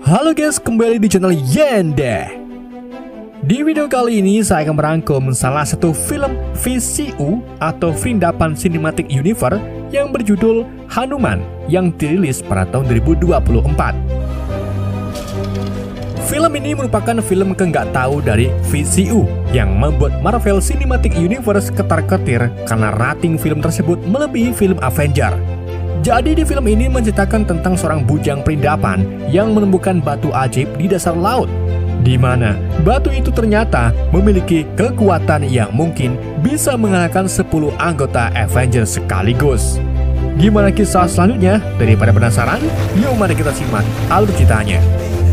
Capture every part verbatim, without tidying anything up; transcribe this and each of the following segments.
Halo guys, kembali di channel Yende. Di video kali ini saya akan merangkum salah satu film V C U atau Vrindavan Cinematic Universe yang berjudul Hanuman yang dirilis pada tahun dua ribu dua puluh empat. Film ini merupakan film keenggak tahu dari V C U yang membuat Marvel Cinematic Universe ketar-ketir karena rating film tersebut melebihi film Avenger. Jadi di film ini menceritakan tentang seorang bujang Vrindavan yang menemukan batu ajaib di dasar laut, di mana batu itu ternyata memiliki kekuatan yang mungkin bisa mengalahkan sepuluh anggota Avengers sekaligus. Gimana kisah selanjutnya? Daripada penasaran, yuk mari kita simak alur ceritanya.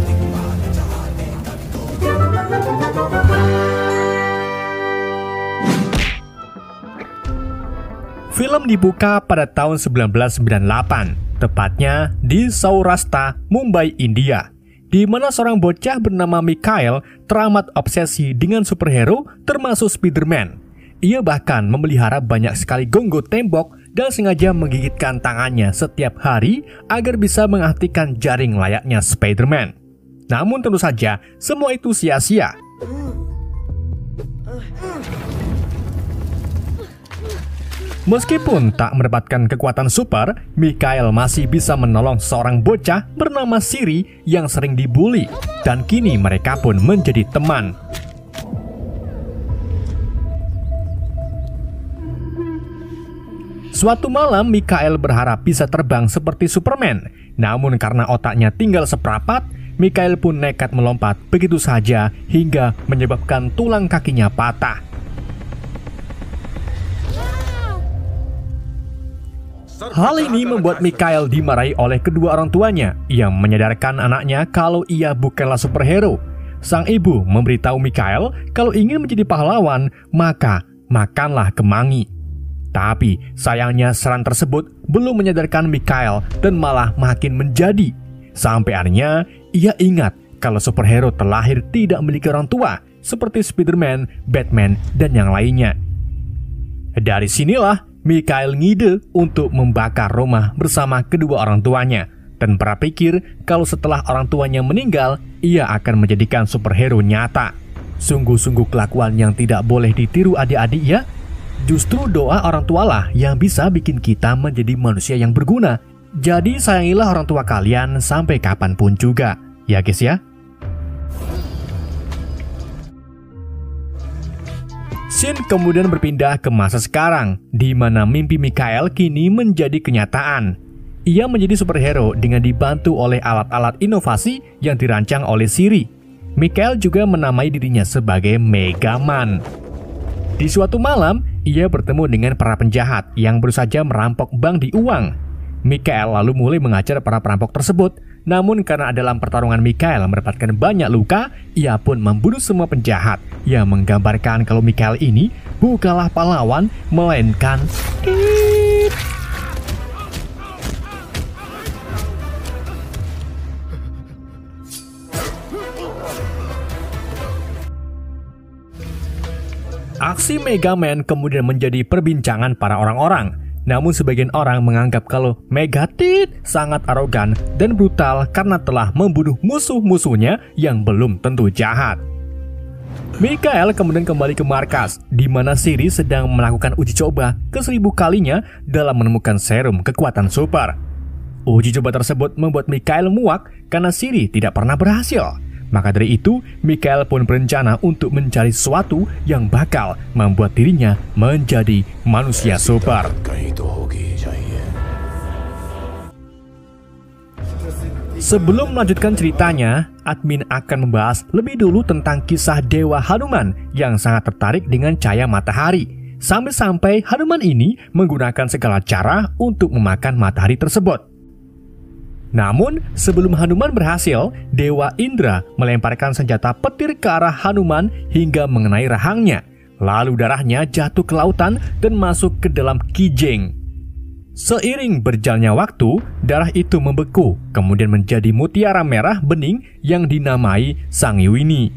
Film dibuka pada tahun seribu sembilan ratus sembilan puluh delapan, tepatnya di Saurashtra, Mumbai, India, di mana seorang bocah bernama Mikhail teramat obsesi dengan superhero termasuk Spider-Man. Ia bahkan memelihara banyak sekali gonggo tembok dan sengaja menggigitkan tangannya setiap hari agar bisa mengaktifkan jaring layaknya Spider-Man. Namun tentu saja semua itu sia-sia. Meskipun tak mendapatkan kekuatan super, Mikhail masih bisa menolong seorang bocah bernama Shiri yang sering dibully, dan kini mereka pun menjadi teman. Suatu malam, Mikhail berharap bisa terbang seperti Superman, namun karena otaknya tinggal seprapat, Mikhail pun nekat melompat begitu saja hingga menyebabkan tulang kakinya patah. Hal ini membuat Mikhail dimarahi oleh kedua orang tuanya yang menyadarkan anaknya kalau ia bukanlah superhero. Sang ibu memberitahu Mikhail kalau ingin menjadi pahlawan, maka makanlah kemangi. Tapi sayangnya saran tersebut belum menyadarkan Mikhail dan malah makin menjadi. Sampai akhirnya ia ingat kalau superhero terlahir tidak memiliki orang tua seperti Spider-Man, Batman, dan yang lainnya. Dari sinilah Mikhail ngide untuk membakar rumah bersama kedua orang tuanya dan berpikir kalau setelah orang tuanya meninggal, ia akan menjadikan superhero nyata. Sungguh-sungguh kelakuan yang tidak boleh ditiru adik-adik ya. Justru doa orang tualah yang bisa bikin kita menjadi manusia yang berguna. Jadi sayangilah orang tua kalian sampai kapanpun juga, ya guys ya. Scene kemudian berpindah ke masa sekarang, di mana mimpi Mikhail kini menjadi kenyataan. Ia menjadi superhero dengan dibantu oleh alat-alat inovasi yang dirancang oleh Shiri. Mikhail juga menamai dirinya sebagai Mega Man. Di suatu malam, ia bertemu dengan para penjahat yang baru saja merampok bank di uang. Mikhail lalu mulai mengajar para perampok tersebut, namun karena dalam pertarungan Mikhail mendapatkan banyak luka, ia pun membunuh semua penjahat, yang menggambarkan kalau Mikhail ini bukanlah pahlawan, melainkan It. Aksi Mega Man kemudian menjadi perbincangan para orang-orang. Namun sebagian orang menganggap kalau Megatit sangat arogan dan brutal karena telah membunuh musuh-musuhnya yang belum tentu jahat. Mikhail kemudian kembali ke markas, di mana Shiri sedang melakukan uji coba ke seribu kalinya dalam menemukan serum kekuatan super. Uji coba tersebut membuat Mikhail muak karena Shiri tidak pernah berhasil. Maka dari itu, Mikhail pun berencana untuk mencari sesuatu yang bakal membuat dirinya menjadi manusia super. Sebelum melanjutkan ceritanya, admin akan membahas lebih dulu tentang kisah Dewa Hanuman yang sangat tertarik dengan cahaya matahari. Sampai-sampai Hanuman ini menggunakan segala cara untuk memakan matahari tersebut. Namun, sebelum Hanuman berhasil, Dewa Indra melemparkan senjata petir ke arah Hanuman hingga mengenai rahangnya. Lalu darahnya jatuh ke lautan dan masuk ke dalam kijing. Seiring berjalannya waktu, darah itu membeku, kemudian menjadi mutiara merah bening yang dinamai Sangiwini.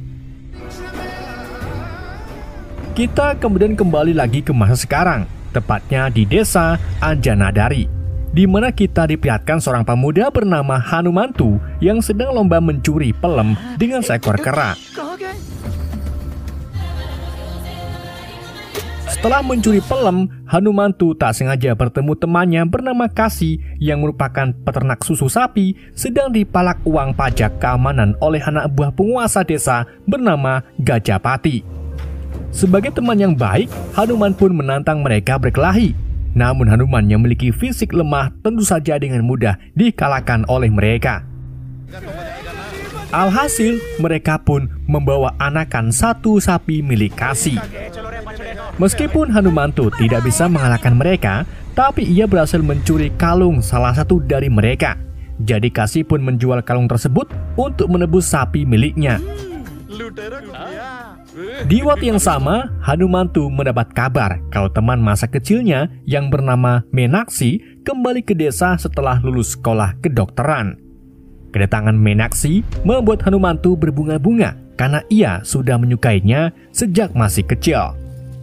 Kita kemudian kembali lagi ke masa sekarang, tepatnya di desa Anjanadari. di mana kita diperlihatkan seorang pemuda bernama Hanumantu yang sedang lomba mencuri pelem dengan seekor kera. Setelah mencuri pelem, Hanumantu tak sengaja bertemu temannya bernama Kasi yang merupakan peternak susu sapi sedang dipalak uang pajak keamanan oleh anak buah penguasa desa bernama Gajapati. Sebagai teman yang baik, Hanuman pun menantang mereka berkelahi. Namun Hanuman yang memiliki fisik lemah tentu saja dengan mudah dikalahkan oleh mereka. Alhasil, mereka pun membawa anakan satu sapi milik Kasi. Meskipun Hanumantu tidak bisa mengalahkan mereka, tapi ia berhasil mencuri kalung salah satu dari mereka. Jadi Kasi pun menjual kalung tersebut untuk menebus sapi miliknya. Di waktu yang sama, Hanumantu mendapat kabar kalau teman masa kecilnya yang bernama Menaksi kembali ke desa setelah lulus sekolah kedokteran. Kedatangan Menaksi membuat Hanumantu berbunga-bunga karena ia sudah menyukainya sejak masih kecil.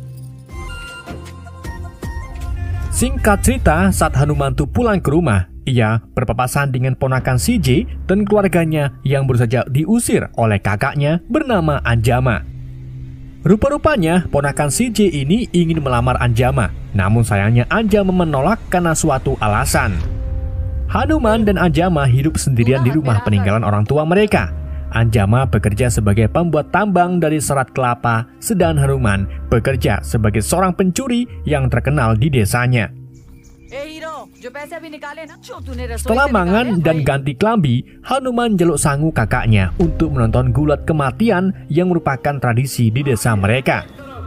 Singkat cerita, saat Hanumantu pulang ke rumah, ia berpapasan dengan ponakan C J dan keluarganya yang baru saja diusir oleh kakaknya bernama Anjama. Rupa-rupanya ponakan C J ini ingin melamar Anjama, namun sayangnya Anjama menolak karena suatu alasan. Hanuman dan Anjama hidup sendirian di rumah peninggalan orang tua mereka. Anjama bekerja sebagai pembuat tambang dari serat kelapa, sedang Hanuman bekerja sebagai seorang pencuri yang terkenal di desanya. Setelah mangan dan ganti klambi, Hanuman jaluk sangu kakaknya untuk menonton gulat kematian yang merupakan tradisi di desa mereka.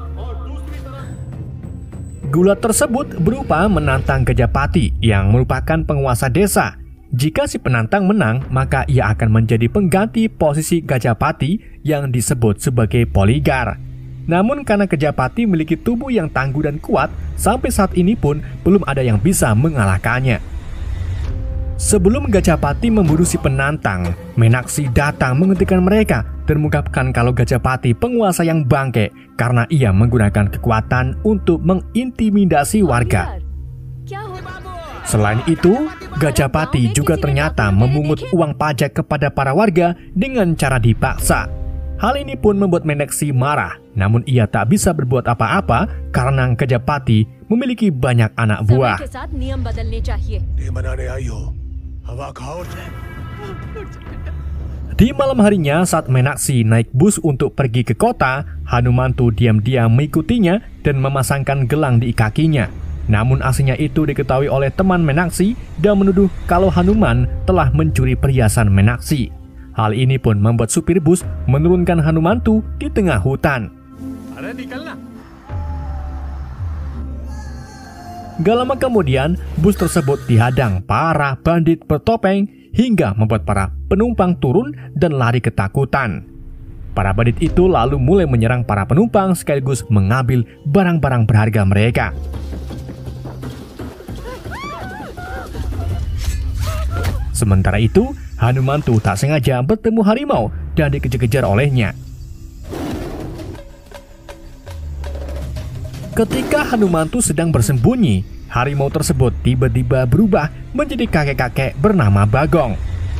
Gulat tersebut berupa menantang Gajapati yang merupakan penguasa desa. Jika si penantang menang, maka ia akan menjadi pengganti posisi Gajapati yang disebut sebagai Poligar. Namun karena Gajapati memiliki tubuh yang tangguh dan kuat, sampai saat ini pun belum ada yang bisa mengalahkannya. Sebelum Gajapati memburu si penantang, Menaksi datang menghentikan mereka dan mengungkapkan kalau Gajapati penguasa yang bangke karena ia menggunakan kekuatan untuk mengintimidasi warga. Selain itu, Gajapati juga ternyata memungut uang pajak kepada para warga dengan cara dipaksa. Hal ini pun membuat Menaksi marah, namun ia tak bisa berbuat apa-apa karena Gajapati memiliki banyak anak buah. Di malam harinya saat Menaksi naik bus untuk pergi ke kota, Hanumantu diam-diam mengikutinya dan memasangkan gelang di kakinya. Namun aslinya itu diketahui oleh teman Menaksi dan menuduh kalau Hanuman telah mencuri perhiasan Menaksi. Hal ini pun membuat supir bus menurunkan Hanumantu di tengah hutan. Gak lama kemudian, bus tersebut dihadang para bandit bertopeng hingga membuat para penumpang turun dan lari ketakutan. Para bandit itu lalu mulai menyerang para penumpang sekaligus mengambil barang-barang berharga mereka. Sementara itu, Hanumantu tak sengaja bertemu harimau dan dikejar-kejar olehnya. Ketika Hanumantu sedang bersembunyi, harimau tersebut tiba-tiba berubah menjadi kakek-kakek bernama Bagong.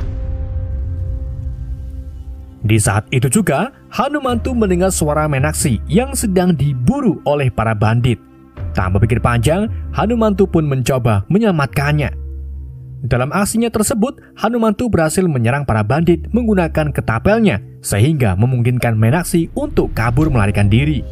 Di saat itu juga, Hanumantu mendengar suara Menaksi yang sedang diburu oleh para bandit. Tanpa pikir panjang, Hanumantu pun mencoba menyelamatkannya. Dalam aksinya tersebut, Hanumantu berhasil menyerang para bandit menggunakan ketapelnya, sehingga memungkinkan Menaksi untuk kabur melarikan diri.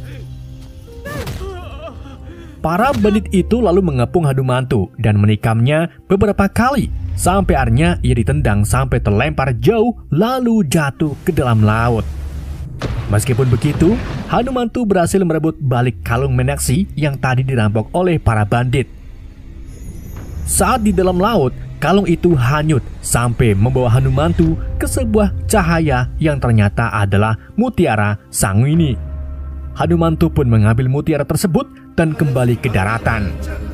Para bandit itu lalu mengepung Hanumantu dan menikamnya beberapa kali, sampai akhirnya ia ditendang sampai terlempar jauh lalu jatuh ke dalam laut. Meskipun begitu, Hanumantu berhasil merebut balik kalung Menaksi yang tadi dirampok oleh para bandit. Saat di dalam laut, kalung itu hanyut sampai membawa Hanumantu ke sebuah cahaya yang ternyata adalah mutiara Sangwini. Hanumantu pun mengambil mutiara tersebut dan kembali ke daratan.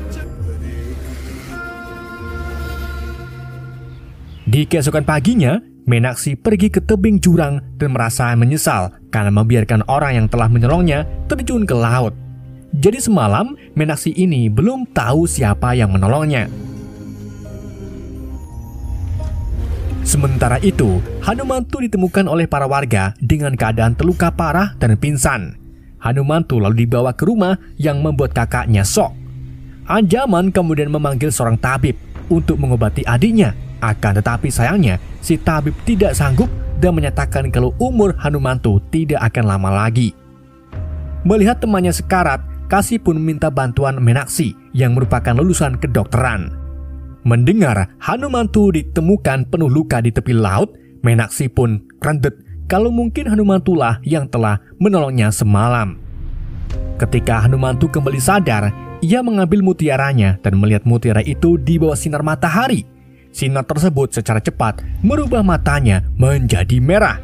Di keesokan paginya, Menaksi pergi ke tebing jurang dan merasa menyesal karena membiarkan orang yang telah menyolongnya terjun ke laut. Jadi semalam Menaksi ini belum tahu siapa yang menolongnya. Sementara itu, Hanumantu ditemukan oleh para warga dengan keadaan terluka parah dan pingsan. Hanumantu lalu dibawa ke rumah yang membuat kakaknya shock. Anjaman kemudian memanggil seorang tabib untuk mengobati adiknya. Akan tetapi sayangnya, si tabib tidak sanggup dan menyatakan kalau umur Hanumantu tidak akan lama lagi. Melihat temannya sekarat, Kasi pun minta bantuan Meenakshi yang merupakan lulusan kedokteran. Mendengar Hanumantu ditemukan penuh luka di tepi laut, Meenakshi pun rendet kalau mungkin Hanumantulah yang telah menolongnya semalam. Ketika Hanumantu kembali sadar, ia mengambil mutiaranya dan melihat mutiara itu di bawah sinar matahari. Sinar tersebut secara cepat merubah matanya menjadi merah.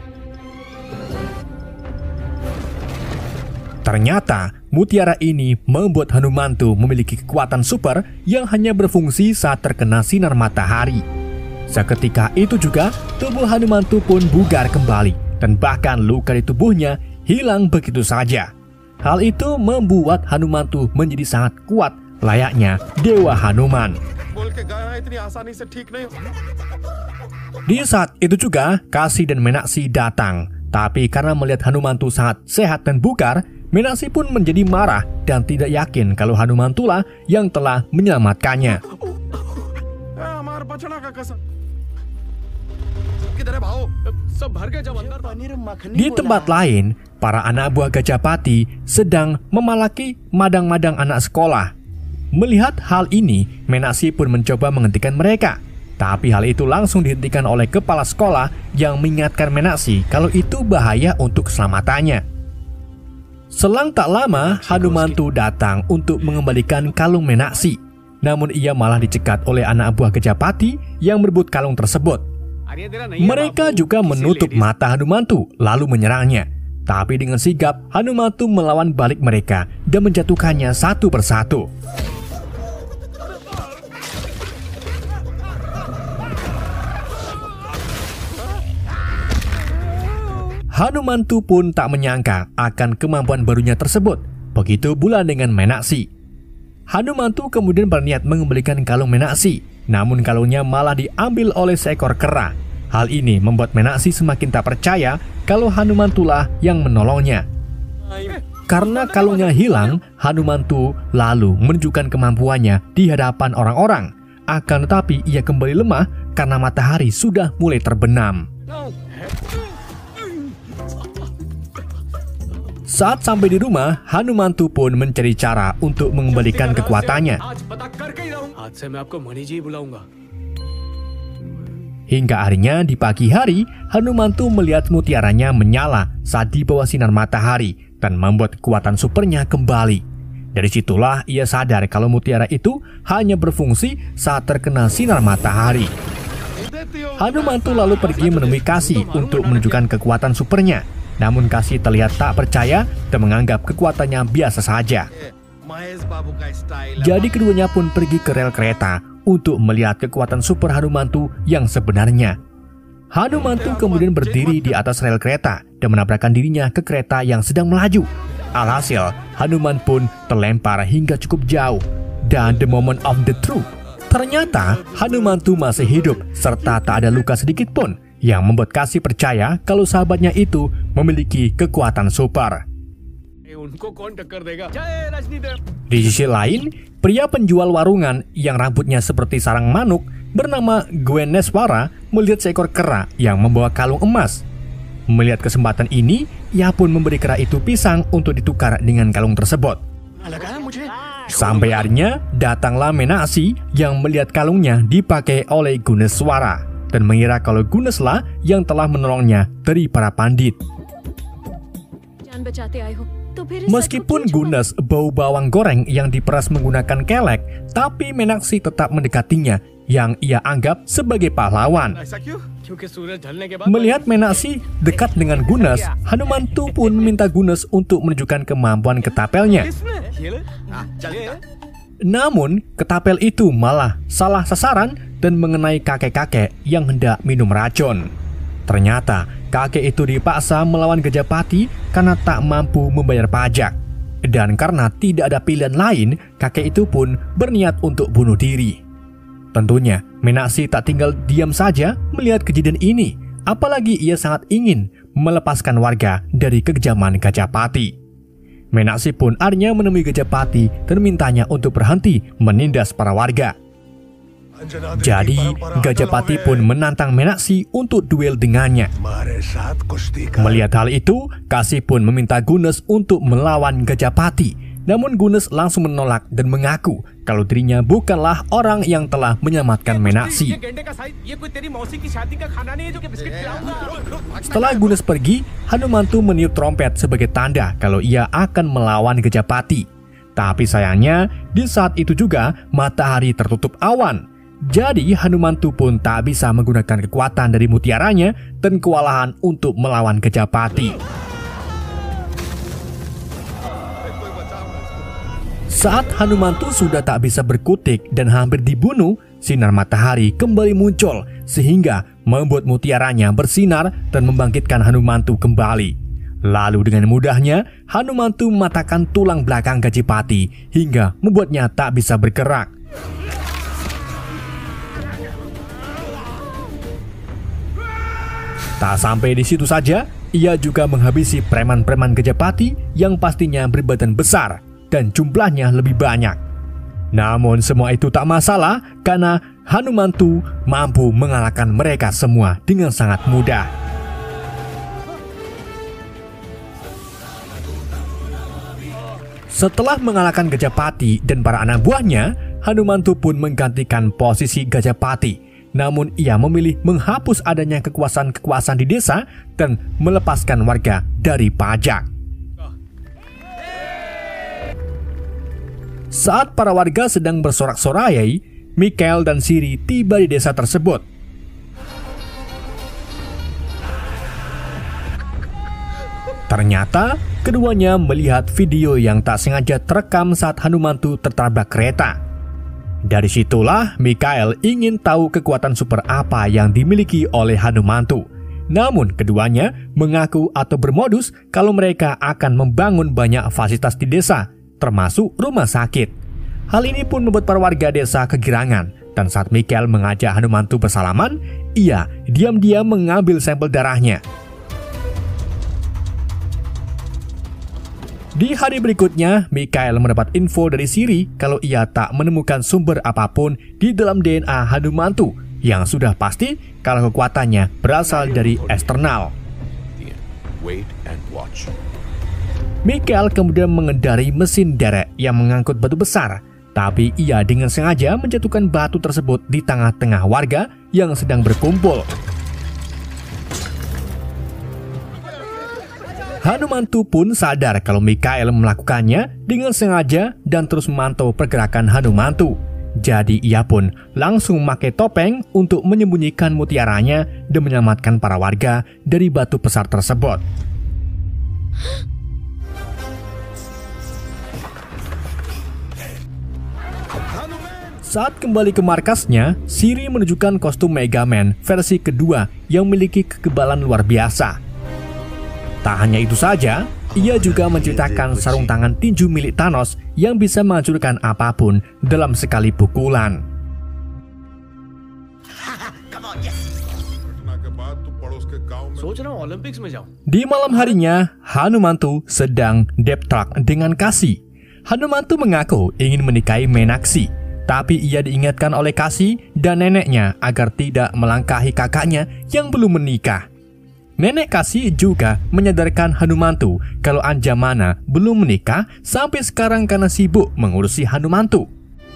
Ternyata mutiara ini membuat Hanumantu memiliki kekuatan super yang hanya berfungsi saat terkena sinar matahari. Seketika itu juga tubuh Hanumantu pun bugar kembali dan bahkan luka di tubuhnya hilang begitu saja. Hal itu membuat Hanumantu menjadi sangat kuat layaknya Dewa Hanuman. Di saat itu juga Kasi dan Meenakshi datang, tapi karena melihat Hanumantu sangat sehat dan bugar, Meenakshi pun menjadi marah dan tidak yakin kalau Hanumantulah yang telah menyelamatkannya. Di tempat lain, para anak buah Gajapati sedang memalaki madang-madang anak sekolah. Melihat hal ini, Meenakshi pun mencoba menghentikan mereka. Tapi hal itu langsung dihentikan oleh kepala sekolah yang mengingatkan Meenakshi kalau itu bahaya untuk keselamatannya. Selang tak lama, Hanumantu datang untuk mengembalikan kalung Meenakshi. Namun ia malah dicegat oleh anak buah Gajapati yang berebut kalung tersebut. Mereka juga menutup mata Hanumantu lalu menyerangnya. Tapi dengan sigap, Hanumantu melawan balik mereka dan menjatuhkannya satu persatu. Hanumantu pun tak menyangka akan kemampuan barunya tersebut. Begitu pula dengan Meenakshi. Hanumantu kemudian berniat mengembalikan kalung Meenakshi, namun kalungnya malah diambil oleh seekor kera. Hal ini membuat Meenakshi semakin tak percaya kalau Hanumantulah yang menolongnya. Karena kalungnya hilang, Hanumantu lalu menunjukkan kemampuannya di hadapan orang-orang. Akan tetapi ia kembali lemah karena matahari sudah mulai terbenam. Saat sampai di rumah, Hanumantu pun mencari cara untuk mengembalikan kekuatannya. Hingga akhirnya di pagi hari, Hanumantu melihat mutiaranya menyala saat di bawah sinar matahari dan membuat kekuatan supernya kembali. Dari situlah ia sadar kalau mutiara itu hanya berfungsi saat terkena sinar matahari. Hanumantu lalu pergi menemui Kasi untuk menunjukkan kekuatan supernya. Namun Kasi terlihat tak percaya dan menganggap kekuatannya biasa saja. Jadi keduanya pun pergi ke rel kereta untuk melihat kekuatan super Hanumantu yang sebenarnya. Hanumantu kemudian berdiri di atas rel kereta dan menabrakkan dirinya ke kereta yang sedang melaju. Alhasil, Hanuman pun terlempar hingga cukup jauh. Dan the moment of the truth, ternyata Hanumantu masih hidup serta tak ada luka sedikit pun, yang membuat Kasi percaya kalau sahabatnya itu memiliki kekuatan super. Di sisi lain, pria penjual warungan yang rambutnya seperti sarang manuk bernama Gweneswara melihat seekor kera yang membawa kalung emas. Melihat kesempatan ini, ia pun memberi kera itu pisang untuk ditukar dengan kalung tersebut. Sampai akhirnya datanglah Meenakshi yang melihat kalungnya dipakai oleh Gweneswara dan mengira kalau Guneslah yang telah menolongnya dari para pandit. Meskipun Gunes bau bawang goreng yang diperas menggunakan kelek, tapi Meenakshi tetap mendekatinya yang ia anggap sebagai pahlawan. Melihat Meenakshi dekat dengan Gunes, Hanumantu pun meminta Gunes untuk menunjukkan kemampuan ketapelnya. Namun, ketapel itu malah salah sasaran dan mengenai kakek-kakek yang hendak minum racun. Ternyata, kakek itu dipaksa melawan Gajapati karena tak mampu membayar pajak. Dan karena tidak ada pilihan lain, kakek itu pun berniat untuk bunuh diri. Tentunya, Menaksi tak tinggal diam saja melihat kejadian ini, apalagi ia sangat ingin melepaskan warga dari kekejaman Gajapati. Menaksi pun akhirnya menemui Gajapati dan mintanya untuk berhenti menindas para warga. Jadi, Gajapati pun menantang Menaksi untuk duel dengannya. Melihat hal itu, Kasih pun meminta Gunes untuk melawan Gajapati. Namun Gunes langsung menolak dan mengaku kalau dirinya bukanlah orang yang telah menyelamatkan Menaksi. Setelah Gunes pergi, Hanumantu meniup trompet sebagai tanda kalau ia akan melawan Gajapati. Tapi sayangnya, di saat itu juga matahari tertutup awan. Jadi Hanumantu pun tak bisa menggunakan kekuatan dari mutiaranya dan kewalahan untuk melawan Gajapati. Saat Hanumantu sudah tak bisa berkutik dan hampir dibunuh, sinar matahari kembali muncul sehingga membuat mutiaranya bersinar dan membangkitkan Hanumantu kembali. Lalu dengan mudahnya, Hanumantu mematahkan tulang belakang Gajapati hingga membuatnya tak bisa bergerak. Tak sampai di situ saja, ia juga menghabisi preman-preman Gajapati yang pastinya berbadan besar dan jumlahnya lebih banyak. Namun semua itu tak masalah karena Hanumantu mampu mengalahkan mereka semua dengan sangat mudah. Setelah mengalahkan Gajapati dan para anak buahnya, Hanumantu pun menggantikan posisi Gajapati. Namun ia memilih menghapus adanya kekuasaan-kekuasaan di desa dan melepaskan warga dari pajak. Saat para warga sedang bersorak-sorai, Mikael dan Siri tiba di desa tersebut. Ternyata, keduanya melihat video yang tak sengaja terekam saat Hanumantu tertabrak kereta. Dari situlah Mikael ingin tahu kekuatan super apa yang dimiliki oleh Hanumantu. Namun keduanya mengaku atau bermodus kalau mereka akan membangun banyak fasilitas di desa, termasuk rumah sakit. Hal ini pun membuat para warga desa kegirangan, dan saat Mikael mengajak Hanumantu bersalaman, ia diam-diam mengambil sampel darahnya. Di hari berikutnya, Mikael mendapat info dari Siri kalau ia tak menemukan sumber apapun di dalam D N A Hanumantu, yang sudah pasti kalau kekuatannya berasal dari eksternal. Mikael kemudian mengendari mesin derek yang mengangkut batu besar, tapi ia dengan sengaja menjatuhkan batu tersebut di tengah-tengah warga yang sedang berkumpul. Hanumantu pun sadar kalau Mikael melakukannya dengan sengaja dan terus memantau pergerakan Hanumantu. Jadi ia pun langsung memakai topeng untuk menyembunyikan mutiaranya dan menyelamatkan para warga dari batu besar tersebut. Saat kembali ke markasnya, Siri menunjukkan kostum Mega Man versi kedua yang memiliki kekebalan luar biasa. Tak hanya itu saja, ia juga menceritakan sarung tangan tinju milik Thanos yang bisa menghancurkan apapun dalam sekali pukulan. Di malam harinya, Hanumantu sedang deep talk dengan Kasih. Hanumantu mengaku ingin menikahi Menaksi, tapi ia diingatkan oleh Kasih dan neneknya agar tidak melangkahi kakaknya yang belum menikah. Nenek Kasih juga menyadarkan Hanumantu kalau Anjamana belum menikah sampai sekarang karena sibuk mengurusi Hanumantu.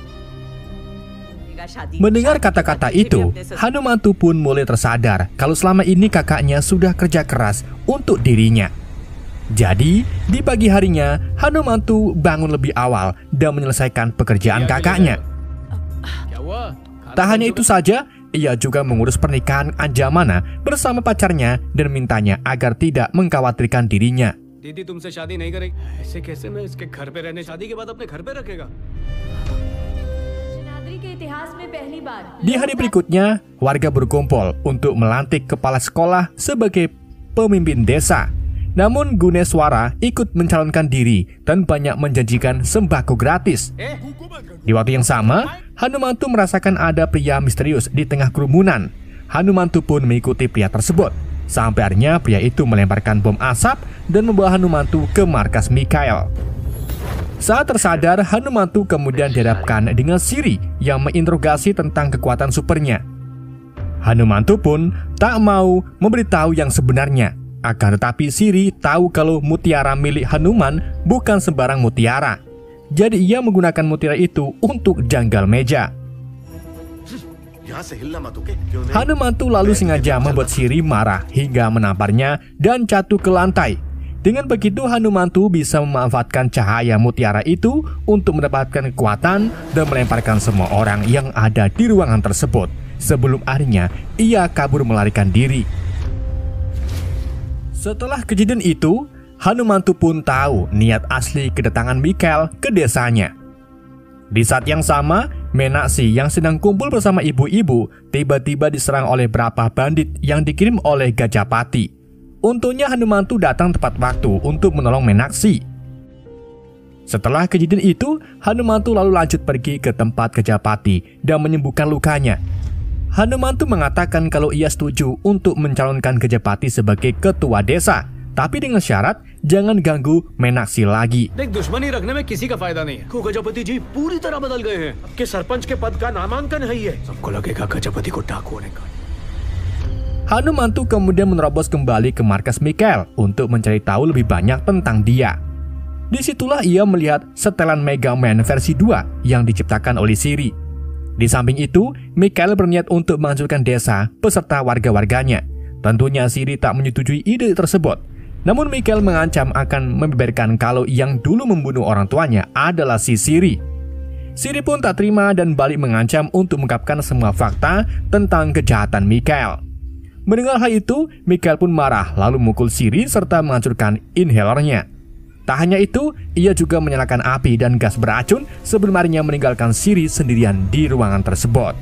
Mendengar kata-kata itu, Hanumantu pun mulai tersadar kalau selama ini kakaknya sudah kerja keras untuk dirinya. Jadi, di pagi harinya, Hanumantu bangun lebih awal dan menyelesaikan pekerjaan kakaknya. Tak hanya itu saja, ia juga mengurus pernikahan Anjamana bersama pacarnya dan mintanya agar tidak mengkhawatirkan dirinya. Di hari berikutnya, warga berkumpul untuk melantik kepala sekolah sebagai pemimpin desa. Namun Guneswara ikut mencalonkan diri dan banyak menjanjikan sembako gratis. Di waktu yang sama, Hanumantu merasakan ada pria misterius di tengah kerumunan. Hanumantu pun mengikuti pria tersebut. Sampai akhirnya pria itu melemparkan bom asap dan membawa Hanumantu ke markas Mikhail. Saat tersadar, Hanumantu kemudian dihadapkan dengan Siri yang menginterogasi tentang kekuatan supernya. Hanumantu pun tak mau memberitahu yang sebenarnya. Akan tetapi Siri tahu kalau mutiara milik Hanuman bukan sembarang mutiara. Jadi ia menggunakan mutiara itu untuk janggal meja. Hanumantu lalu sengaja membuat Siri marah hingga menamparnya dan jatuh ke lantai. Dengan begitu Hanumantu bisa memanfaatkan cahaya mutiara itu untuk mendapatkan kekuatan dan melemparkan semua orang yang ada di ruangan tersebut. Sebelum akhirnya ia kabur melarikan diri. Setelah kejadian itu, Hanumantu pun tahu niat asli kedatangan Mikhail ke desanya. Di saat yang sama, Menaksi yang sedang kumpul bersama ibu-ibu tiba-tiba diserang oleh beberapa bandit yang dikirim oleh Gajapati. Untungnya Hanumantu datang tepat waktu untuk menolong Menaksi. Setelah kejadian itu, Hanumantu lalu lanjut pergi ke tempat Gajapati dan menyembuhkan lukanya. Hanumantu mengatakan kalau ia setuju untuk mencalonkan Gajapati sebagai ketua desa, tapi dengan syarat jangan ganggu Menaksi lagi. देख दुश्मनी रखने में किसी का फायदा नहीं है। को गजपति जी पूरी तरह बदल गए हैं। कि सरपंच के पद का नामांकन है ये। सबको लगेगा गजपति को डाकू होने का। Hanumantu kemudian menerobos kembali ke markas Mikhail untuk mencari tahu lebih banyak tentang dia. Disitulah ia melihat setelan Mega Man versi dua yang diciptakan oleh Siri. Di samping itu, Mikhail berniat untuk menghancurkan desa beserta warga-warganya. Tentunya Siri tak menyetujui ide tersebut. Namun Mikhail mengancam akan membeberkan kalau yang dulu membunuh orang tuanya adalah si Siri. Siri pun tak terima dan balik mengancam untuk mengungkapkan semua fakta tentang kejahatan Mikhail. Mendengar hal itu, Mikhail pun marah lalu memukul Siri serta menghancurkan inhalernya. Tak hanya itu, ia juga menyalakan api dan gas beracun sebelum akhirnya meninggalkan Siri sendirian di ruangan tersebut.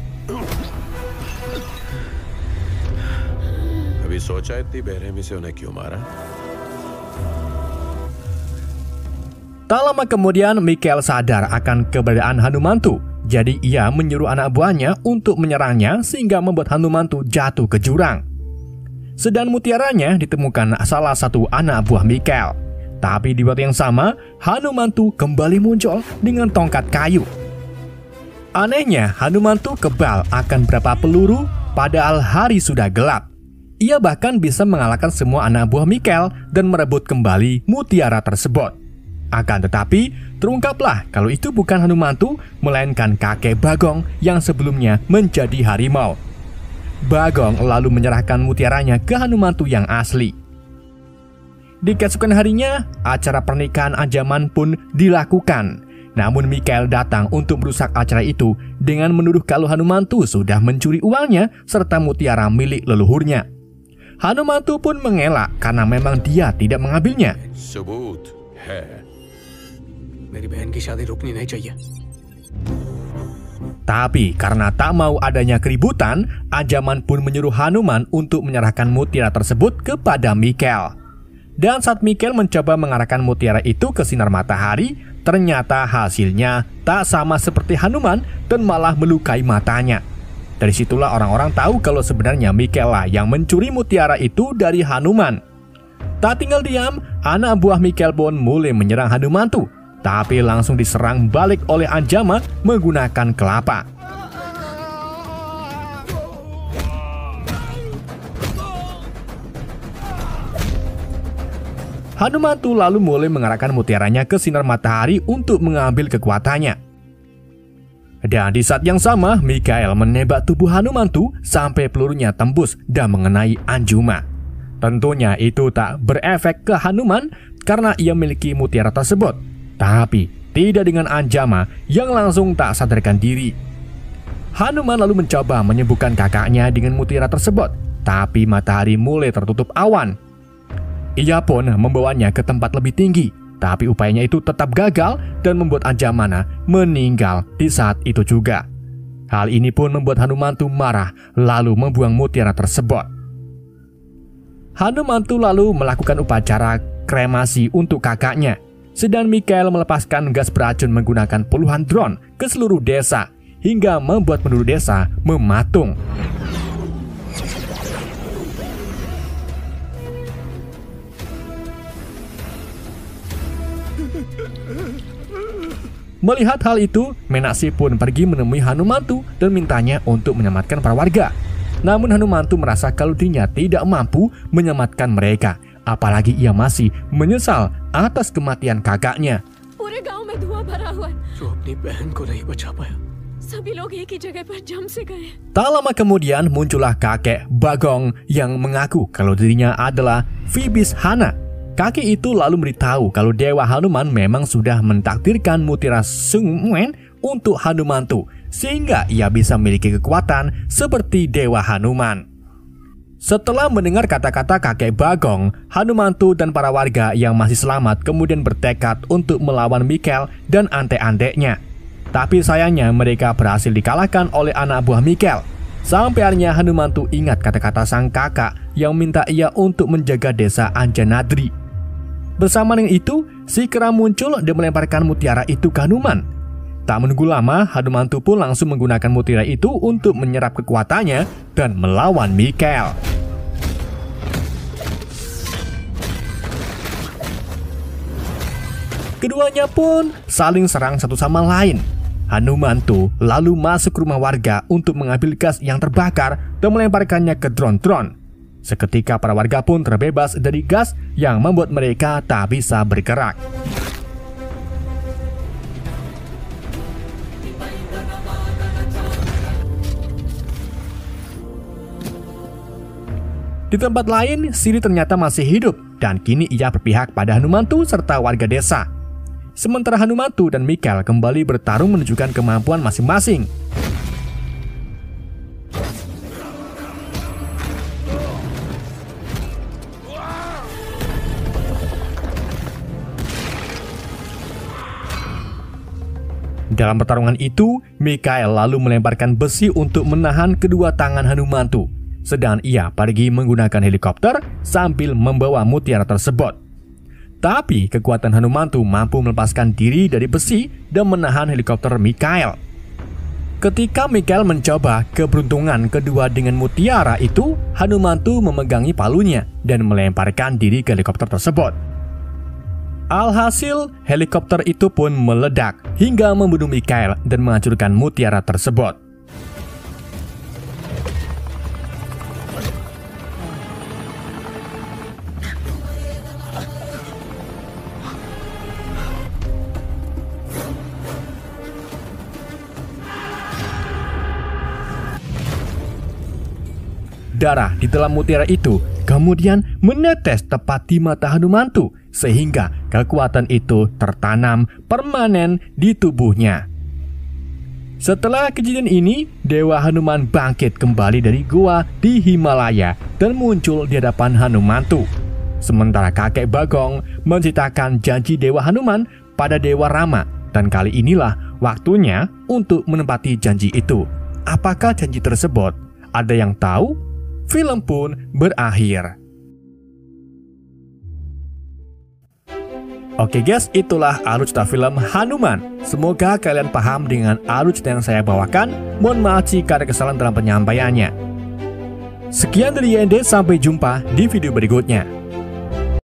Tak lama kemudian Mikhail sadar akan keberadaan Hanumantu. Jadi ia menyuruh anak buahnya untuk menyerangnya sehingga membuat Hanumantu jatuh ke jurang. Sedang mutiaranya ditemukan salah satu anak buah Mikhail. Tapi di waktu yang sama, Hanumantu kembali muncul dengan tongkat kayu. Anehnya, Hanumantu kebal akan beberapa peluru padahal hari sudah gelap. Ia bahkan bisa mengalahkan semua anak buah Mikhail dan merebut kembali mutiara tersebut. Akan tetapi, terungkaplah kalau itu bukan Hanumantu, melainkan kakek Bagong yang sebelumnya menjadi harimau. Bagong lalu menyerahkan mutiaranya ke Hanumantu yang asli. Di keesokan harinya, acara pernikahan Anjaman pun dilakukan. Namun Mikhail datang untuk merusak acara itu dengan menuduh kalau Hanumantu sudah mencuri uangnya serta mutiara milik leluhurnya. Hanumantu pun mengelak karena memang dia tidak mengambilnya. सबूत है मेरी बहन की शादी रुकनी नहीं चाहिए. Tapi karena tak mau adanya keributan, Anjaman pun menyuruh Hanuman untuk menyerahkan mutiara tersebut kepada Mikhail. Dan saat Mikhail mencoba mengarahkan mutiara itu ke sinar matahari, ternyata hasilnya tak sama seperti Hanuman dan malah melukai matanya. Dari situlah orang-orang tahu kalau sebenarnya Mikhail lah yang mencuri mutiara itu dari Hanuman. Tak tinggal diam, anak buah Mikhail pun mulai menyerang Hanumantu, tapi langsung diserang balik oleh Anjama menggunakan kelapa. Hanumantu lalu mulai mengarahkan mutiaranya ke sinar matahari untuk mengambil kekuatannya. Dan di saat yang sama, Mikhail menembak tubuh Hanumantu sampai pelurunya tembus dan mengenai Anjuma. Tentunya itu tak berefek ke Hanuman karena ia memiliki mutiara tersebut. Tapi tidak dengan Anjama yang langsung tak sadarkan diri. Hanuman lalu mencoba menyembuhkan kakaknya dengan mutiara tersebut, tapi matahari mulai tertutup awan. Ia pun membawanya ke tempat lebih tinggi, tapi upayanya itu tetap gagal dan membuat Anjamana meninggal di saat itu juga. Hal ini pun membuat Hanumantu marah lalu membuang mutiara tersebut. Hanumantu lalu melakukan upacara kremasi untuk kakaknya. Sedang Mikhail melepaskan gas beracun menggunakan puluhan drone ke seluruh desa hingga membuat penduduk desa mematung. Melihat hal itu, Menakshi pun pergi menemui Hanumantu dan mintanya untuk menyelamatkan para warga. Namun Hanumantu merasa kalau dirinya tidak mampu menyelamatkan mereka, apalagi ia masih menyesal atas kematian kakaknya. पूरे गांव में धुआं भरा हुआ है। जो अपनी बहन को नहीं बचा पाया, सभी लोग एक ही जगह पर जम से गए। Tak lama kemudian muncullah kakek Bagong yang mengaku kalau dirinya adalah Vibhishana. Kakek itu lalu memberitahu kalau Dewa Hanuman memang sudah mentakdirkan mutiara Sungwen untuk Hanumantu, sehingga ia bisa memiliki kekuatan seperti Dewa Hanuman. Setelah mendengar kata-kata kakek Bagong, Hanumantu dan para warga yang masih selamat kemudian bertekad untuk melawan Mikhail dan antek-anteknya. Tapi sayangnya mereka berhasil dikalahkan oleh anak buah Mikhail. Sampai akhirnya Hanumantu ingat kata-kata sang kakak yang minta ia untuk menjaga desa Anjanadri. Bersama dengan itu, si kera muncul dan melemparkan mutiara itu ke Hanuman. Tak menunggu lama, Hanumantu pun langsung menggunakan mutiara itu untuk menyerap kekuatannya dan melawan Mikhail. Keduanya pun saling serang satu sama lain. Hanumantu lalu masuk ke rumah warga untuk mengambil gas yang terbakar dan melemparkannya ke drone-drone. Seketika para warga pun terbebas dari gas yang membuat mereka tak bisa bergerak. Di tempat lain, Siri ternyata masih hidup dan kini ia berpihak pada Hanumantu serta warga desa. Sementara Hanumantu dan Mikhail kembali bertarung menunjukkan kemampuan masing-masing. Dalam pertarungan itu, Mikhail lalu melemparkan besi untuk menahan kedua tangan Hanumantu. Sedangkan ia pergi menggunakan helikopter sambil membawa mutiara tersebut. Tapi kekuatan Hanumantu mampu melepaskan diri dari besi dan menahan helikopter Mikhail. Ketika Mikhail mencoba keberuntungan kedua dengan mutiara itu, Hanumantu memegangi palunya dan melemparkan diri ke helikopter tersebut. Alhasil, helikopter itu pun meledak hingga membunuh Mikhail dan menghancurkan mutiara tersebut. Darah di dalam mutiara itu kemudian menetes tepat di mata Hanumantu, sehingga kekuatan itu tertanam permanen di tubuhnya. Setelah kejadian ini, Dewa Hanuman bangkit kembali dari gua di Himalaya dan muncul di hadapan Hanumantu. Sementara kakek Bagong menceritakan janji Dewa Hanuman pada Dewa Rama, dan kali inilah waktunya untuk menepati janji itu. Apakah janji tersebut? Ada yang tahu? Film pun berakhir. Oke guys, itulah alur cerita film Hanuman. Semoga kalian paham dengan alur cerita yang saya bawakan. Mohon maaf jika ada kesalahan dalam penyampaiannya. Sekian dari Y N D, sampai jumpa di video berikutnya.